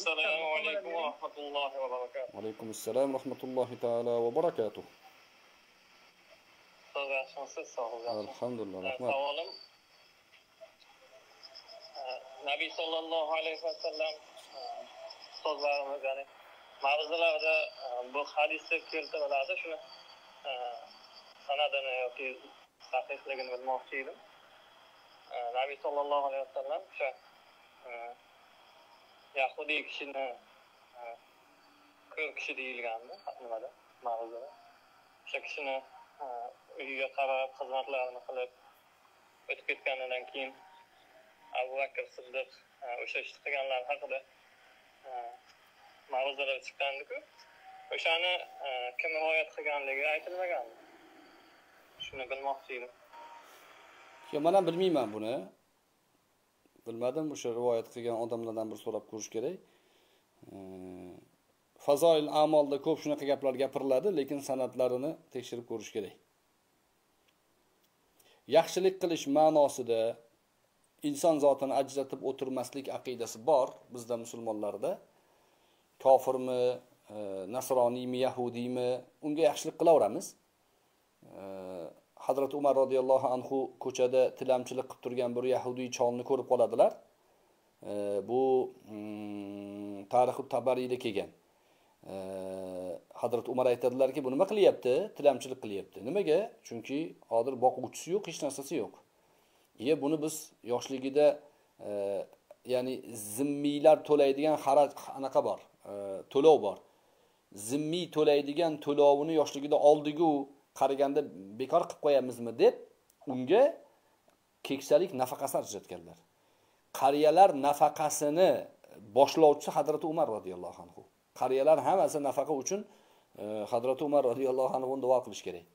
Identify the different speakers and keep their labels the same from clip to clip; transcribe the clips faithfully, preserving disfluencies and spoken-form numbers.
Speaker 1: Assalomu alaykum va rahmatullohi va barakatuh.
Speaker 2: Alaykum assalom rahmatullohi taala va barakatuh.
Speaker 1: Yaxshimisiz? Sog'lik.
Speaker 2: Alhamdulillah, rahmat.
Speaker 1: Savolim Nabiy sallallohu alayhi vasallam so'zlarimiz, ya'ni ma'ruzalarda bu hadisda keltiriladi, shuni sanadini yoki sahihligini bilmoqchi edim. Nabiy sallallohu alayhi vasallam o'sha Yahudiy kishini ko'r kishi deyilgandi, nimada, ma'ruzada. O'sha kishini uyiga qarab, xizmatlarini qilib o'tib ketganidan keyin Abu Bakr Siddiq o'sha ishni qilganlar haqida ma'ruzalar chiqqandi-ku. O'shani kim rivoyat qilganligi aytilmagandi. Shuni bilmoqchi edim.
Speaker 2: Yo, men ham bilmayman buni. Bilmadim, o'sha rivoyat qilgan odamlardan bir so'rab ko'rish kerak. Fazoil amalda ko'p shunaqa gaplar gapiriladi, lekin san'atlarini tekshirib ko'rish kerak. Yaxshilik qilish ma'nosida inson zotini ajratib o'tirmaslik aqidasi bor bizda musulmonlarda. Kofirmi, nasroniymi, yahudiymi, unga yaxshilik qilaveramiz. Hazrat Umar radhiyallohu anhu ko'chada tilamchilik qilib turgan bir yahudiy cholni ko'rib qoladilar. Bu Tarixut Tabariyda kelgan. Hazrat Umar aytadilarki, bu nima qilyapti? Tilamchilik qilyapti. Nimaga? Chunki hozir boquvchisi yo'q, hech narsasi yo'q. Ye buni biz yoshligida ya'ni zimmiylar to'laydigan xaraj anaqa bor, to'lov bor. Zimmiy to'laydigan to'lovini yoshligida oldigu qaraganda bekor qilib qo'yamizmi deb unga keksalik nafaqasini ajratganlar. Qariyalar nafaqasini boshlovchi Hazrat Umar radhiyallohu anhu. Qariyalar hammasi nafaqa uchun Hazrat Umar radhiyallohu anhu duo qilish kerak.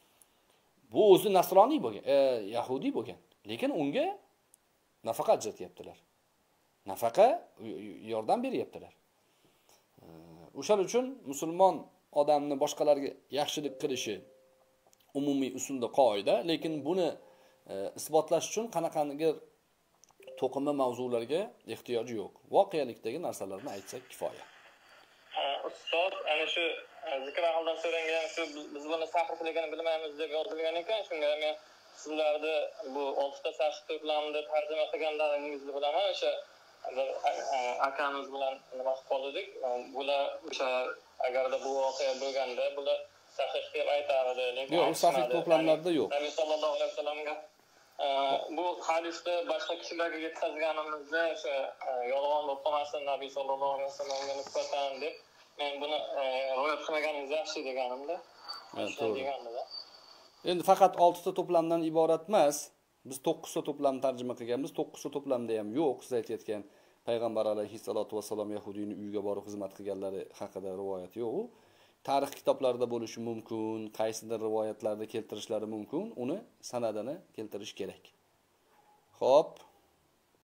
Speaker 2: Bu o'zi nasroniy bo'lgan, e, yahudiy bo'lgan, lekin unga nafaqa ajratyaptilar. Nafaqa yordam beryaptilar. O'shaning uchun musulmon odamni boshqalarga yaxshilik qilishi umumiy usulda qoida, lekin buni e, isbotlash uchun qanaqangi to'qima mavzularga ehtiyoji yo'q. Voqealikdagi narsalarni aytsak kifoya.
Speaker 1: Ustoz, ana shu zikr ahlidan so'rangan shu biz buni sahihligini bilmaymiz deb yozilgan ekan, shunga men sizlarni bu oltita sahih to'plamida tarjima qilganlaringizni bilaman. O'sha akamiz bilan nima qilib qoldik. Bular o'sha agarda bu voqea bo'lganda bular sahih deb aytardi, lekin
Speaker 2: yo'q, sahih to'plamlarda yo'q.
Speaker 1: Nabiy sallallohu alayhi vasallamga bu hadisda boshqa kishilarga yetkazganimizda o'sha yolg'on bo'lib qolmasin Nabiy sallallohu alayhi vasallamga nisbatan deb men buni rivoyat qilmaganingiz yaxshi deganimda. To'g'ri. Endi
Speaker 2: faqat oltita to'plamdan iborat emas. Biz to'qqizta to'plam tarjima qilganmiz. to'qqizta to'plamda ham yo'q. Siz aytayotgan payg'ambar alayhissalatu vasallam yahudiyning uyiga borib xizmat qilganlari haqida rivoyat yo'q. Tarix kitoblarida bo'lishi mumkin, qaysidir rivoyatlarda keltirishlari mumkin, uni sanadini keltirish kerak. Xo'p.